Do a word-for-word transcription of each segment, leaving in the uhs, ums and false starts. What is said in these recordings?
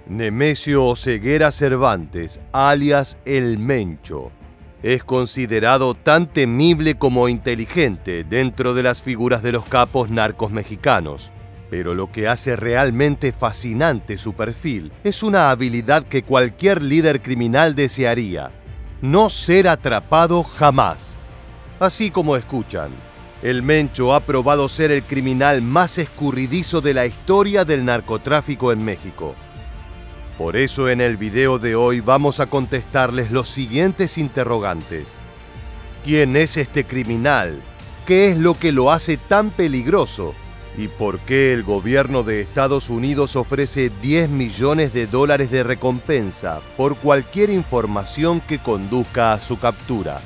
Nemesio Oseguera Cervantes, alias El Mencho, es considerado tan temible como inteligente dentro de las figuras de los capos narcos mexicanos. Pero lo que hace realmente fascinante su perfil es una habilidad que cualquier líder criminal desearía: no ser atrapado jamás. Así como escuchan, El Mencho ha probado ser el criminal más escurridizo de la historia del narcotráfico en México. Por eso en el video de hoy vamos a contestarles los siguientes interrogantes. ¿Quién es este criminal? ¿Qué es lo que lo hace tan peligroso? ¿Y por qué el gobierno de Estados Unidos ofrece diez millones de dólares de recompensa por cualquier información que conduzca a su captura?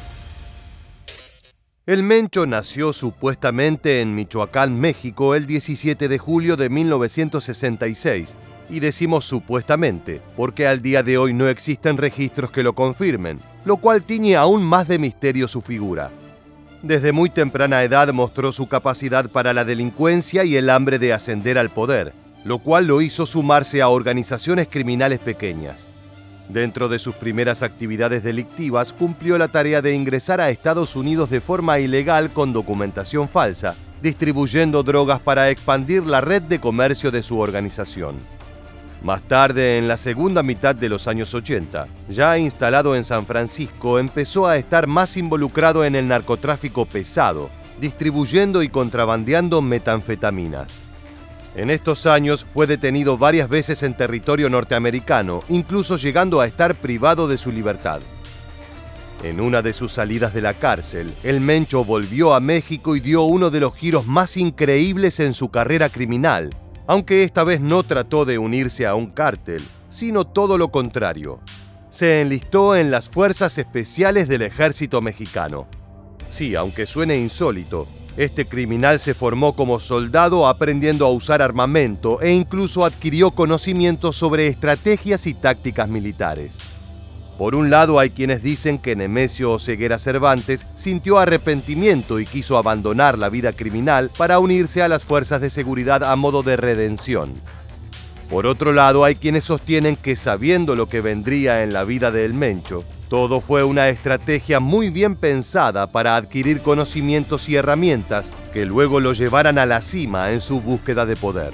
El Mencho nació supuestamente en Michoacán, México, el diecisiete de julio de mil novecientos sesenta y seis. Y decimos supuestamente, porque al día de hoy no existen registros que lo confirmen, lo cual tiñe aún más de misterio su figura. Desde muy temprana edad mostró su capacidad para la delincuencia y el hambre de ascender al poder, lo cual lo hizo sumarse a organizaciones criminales pequeñas. Dentro de sus primeras actividades delictivas, cumplió la tarea de ingresar a Estados Unidos de forma ilegal con documentación falsa, distribuyendo drogas para expandir la red de comercio de su organización. Más tarde, en la segunda mitad de los años ochenta, ya instalado en San Francisco, empezó a estar más involucrado en el narcotráfico pesado, distribuyendo y contrabandeando metanfetaminas. En estos años fue detenido varias veces en territorio norteamericano, incluso llegando a estar privado de su libertad. En una de sus salidas de la cárcel, El Mencho volvió a México y dio uno de los giros más increíbles en su carrera criminal, aunque esta vez no trató de unirse a un cártel, sino todo lo contrario. Se enlistó en las Fuerzas Especiales del Ejército Mexicano. Sí, aunque suene insólito, este criminal se formó como soldado aprendiendo a usar armamento e incluso adquirió conocimientos sobre estrategias y tácticas militares. Por un lado, hay quienes dicen que Nemesio Oseguera Cervantes sintió arrepentimiento y quiso abandonar la vida criminal para unirse a las fuerzas de seguridad a modo de redención. Por otro lado, hay quienes sostienen que, sabiendo lo que vendría en la vida de El Mencho, todo fue una estrategia muy bien pensada para adquirir conocimientos y herramientas que luego lo llevaran a la cima en su búsqueda de poder.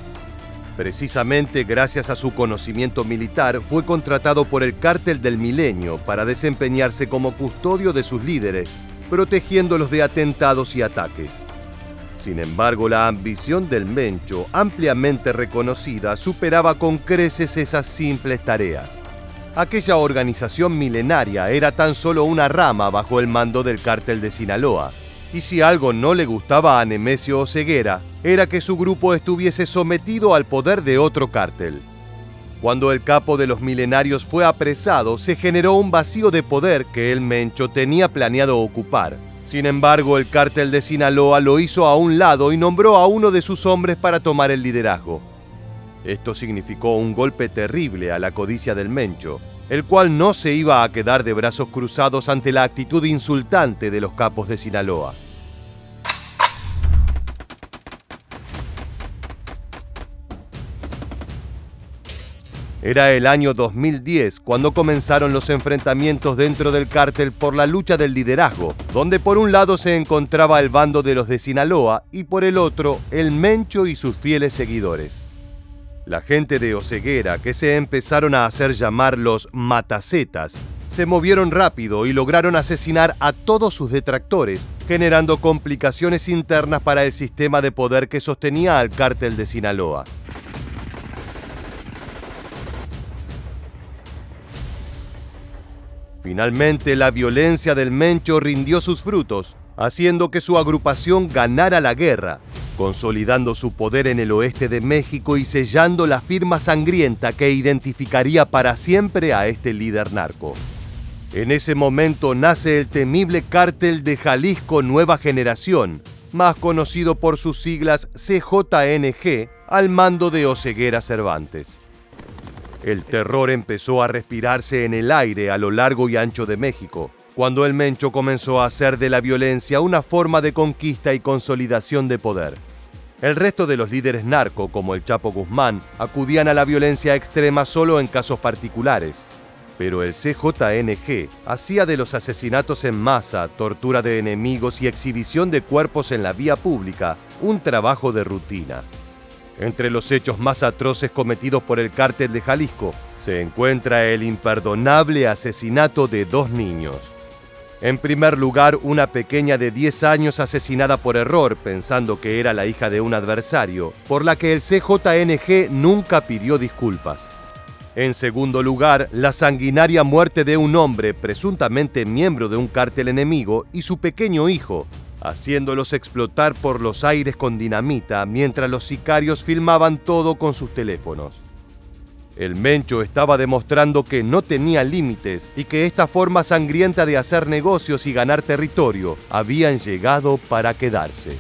Precisamente gracias a su conocimiento militar, fue contratado por el Cártel del Milenio para desempeñarse como custodio de sus líderes, protegiéndolos de atentados y ataques. Sin embargo, la ambición del Mencho, ampliamente reconocida, superaba con creces esas simples tareas. Aquella organización milenaria era tan solo una rama bajo el mando del Cártel de Sinaloa. Y si algo no le gustaba a Nemesio Oseguera, era que su grupo estuviese sometido al poder de otro cártel. Cuando el capo de los milenarios fue apresado, se generó un vacío de poder que el Mencho tenía planeado ocupar. Sin embargo, el Cártel de Sinaloa lo hizo a un lado y nombró a uno de sus hombres para tomar el liderazgo. Esto significó un golpe terrible a la codicia del Mencho, el cual no se iba a quedar de brazos cruzados ante la actitud insultante de los capos de Sinaloa. Era el año dos mil diez cuando comenzaron los enfrentamientos dentro del cártel por la lucha del liderazgo, donde por un lado se encontraba el bando de los de Sinaloa y por el otro El Mencho y sus fieles seguidores. La gente de Oseguera, que se empezaron a hacer llamar los matacetas, se movieron rápido y lograron asesinar a todos sus detractores, generando complicaciones internas para el sistema de poder que sostenía al Cártel de Sinaloa. Finalmente, la violencia del Mencho rindió sus frutos, haciendo que su agrupación ganara la guerra, consolidando su poder en el oeste de México y sellando la firma sangrienta que identificaría para siempre a este líder narco. En ese momento nace el temible Cártel de Jalisco Nueva Generación, más conocido por sus siglas C J N G, al mando de Oseguera Cervantes. El terror empezó a respirarse en el aire a lo largo y ancho de México, cuando el Mencho comenzó a hacer de la violencia una forma de conquista y consolidación de poder. El resto de los líderes narco, como el Chapo Guzmán, acudían a la violencia extrema solo en casos particulares. Pero el C J N G hacía de los asesinatos en masa, tortura de enemigos y exhibición de cuerpos en la vía pública un trabajo de rutina. Entre los hechos más atroces cometidos por el Cártel de Jalisco se encuentra el imperdonable asesinato de dos niños. En primer lugar, una pequeña de diez años asesinada por error, pensando que era la hija de un adversario, por la que el C J N G nunca pidió disculpas. En segundo lugar, la sanguinaria muerte de un hombre, presuntamente miembro de un cártel enemigo, y su pequeño hijo, haciéndolos explotar por los aires con dinamita mientras los sicarios filmaban todo con sus teléfonos. El Mencho estaba demostrando que no tenía límites y que esta forma sangrienta de hacer negocios y ganar territorio habían llegado para quedarse.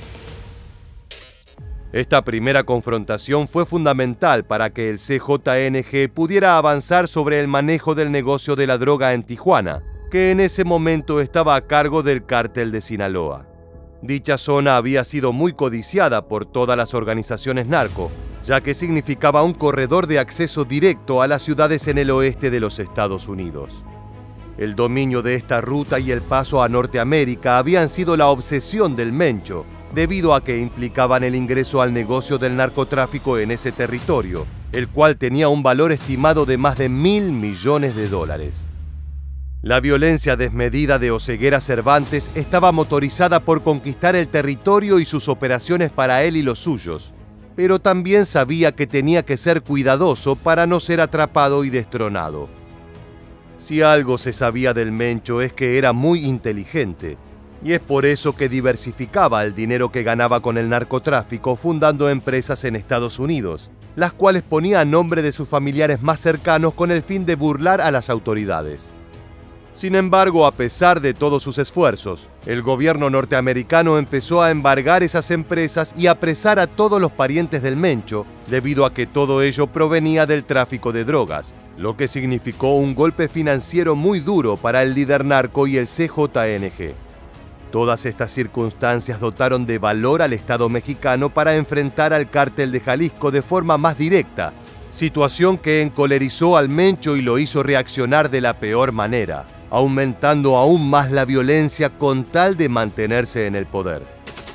Esta primera confrontación fue fundamental para que el C J N G pudiera avanzar sobre el manejo del negocio de la droga en Tijuana, que en ese momento estaba a cargo del Cártel de Sinaloa. Dicha zona había sido muy codiciada por todas las organizaciones narco, ya que significaba un corredor de acceso directo a las ciudades en el oeste de los Estados Unidos. El dominio de esta ruta y el paso a Norteamérica habían sido la obsesión del Mencho, debido a que implicaban el ingreso al negocio del narcotráfico en ese territorio, el cual tenía un valor estimado de más de mil millones de dólares. La violencia desmedida de Oseguera Cervantes estaba motorizada por conquistar el territorio y sus operaciones para él y los suyos, pero también sabía que tenía que ser cuidadoso para no ser atrapado y destronado. Si algo se sabía del Mencho es que era muy inteligente, y es por eso que diversificaba el dinero que ganaba con el narcotráfico fundando empresas en Estados Unidos, las cuales ponía a nombre de sus familiares más cercanos con el fin de burlar a las autoridades. Sin embargo, a pesar de todos sus esfuerzos, el gobierno norteamericano empezó a embargar esas empresas y apresar a todos los parientes del Mencho, debido a que todo ello provenía del tráfico de drogas, lo que significó un golpe financiero muy duro para el líder narco y el C J N G. Todas estas circunstancias dotaron de valor al Estado mexicano para enfrentar al Cártel de Jalisco de forma más directa, situación que encolerizó al Mencho y lo hizo reaccionar de la peor manera, aumentando aún más la violencia con tal de mantenerse en el poder.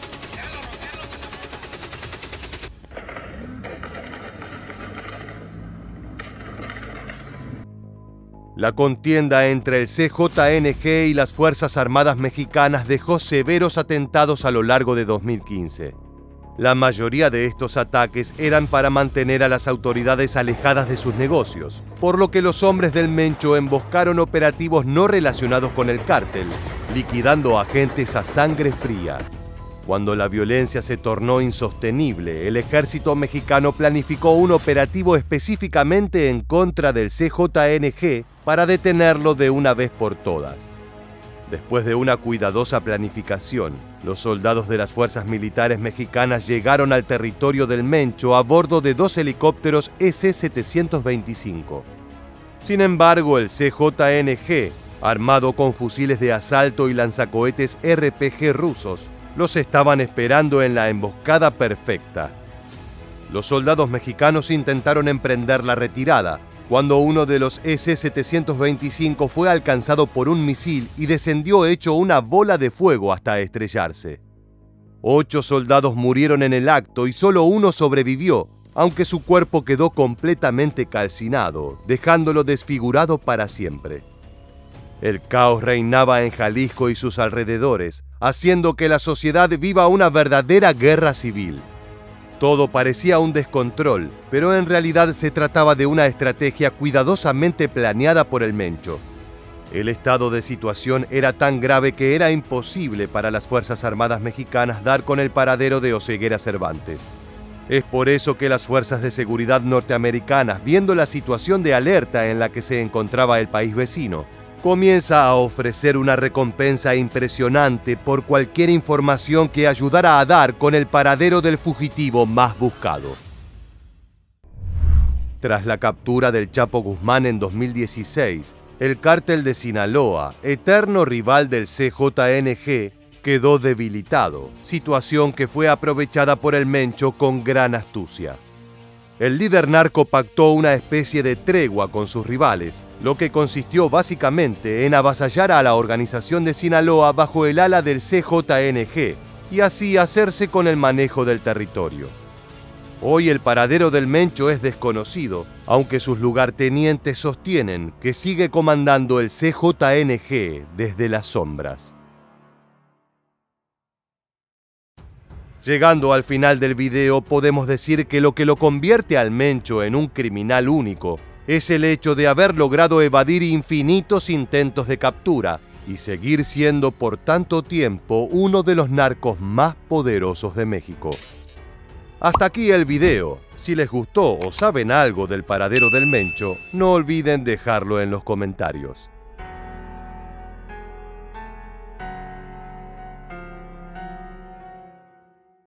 La contienda entre el C J N G y las Fuerzas Armadas Mexicanas dejó severos atentados a lo largo de dos mil quince. La mayoría de estos ataques eran para mantener a las autoridades alejadas de sus negocios, por lo que los hombres del Mencho emboscaron operativos no relacionados con el cártel, liquidando agentes a sangre fría. Cuando la violencia se tornó insostenible, el ejército mexicano planificó un operativo específicamente en contra del C J N G para detenerlo de una vez por todas. Después de una cuidadosa planificación, los soldados de las fuerzas militares mexicanas llegaron al territorio del Mencho a bordo de dos helicópteros S setecientos veinticinco. Sin embargo, el C J N G, armado con fusiles de asalto y lanzacohetes R P G rusos, los estaban esperando en la emboscada perfecta. Los soldados mexicanos intentaron emprender la retirada, cuando uno de los S setecientos veinticinco fue alcanzado por un misil y descendió hecho una bola de fuego hasta estrellarse. Ocho soldados murieron en el acto y solo uno sobrevivió, aunque su cuerpo quedó completamente calcinado, dejándolo desfigurado para siempre. El caos reinaba en Jalisco y sus alrededores, haciendo que la sociedad viva una verdadera guerra civil. Todo parecía un descontrol, pero en realidad se trataba de una estrategia cuidadosamente planeada por el Mencho. El estado de situación era tan grave que era imposible para las Fuerzas Armadas Mexicanas dar con el paradero de Oseguera Cervantes. Es por eso que las fuerzas de seguridad norteamericanas, viendo la situación de alerta en la que se encontraba el país vecino, comienza a ofrecer una recompensa impresionante por cualquier información que ayudara a dar con el paradero del fugitivo más buscado. Tras la captura del Chapo Guzmán en dos mil dieciséis, el Cártel de Sinaloa, eterno rival del C J N G, quedó debilitado, situación que fue aprovechada por el Mencho con gran astucia. El líder narco pactó una especie de tregua con sus rivales, lo que consistió básicamente en avasallar a la organización de Sinaloa bajo el ala del C J N G y así hacerse con el manejo del territorio. Hoy el paradero del Mencho es desconocido, aunque sus lugartenientes sostienen que sigue comandando el C J N G desde las sombras. Llegando al final del video, podemos decir que lo que lo convierte al Mencho en un criminal único es el hecho de haber logrado evadir infinitos intentos de captura y seguir siendo por tanto tiempo uno de los narcos más poderosos de México. Hasta aquí el video. Si les gustó o saben algo del paradero del Mencho, no olviden dejarlo en los comentarios.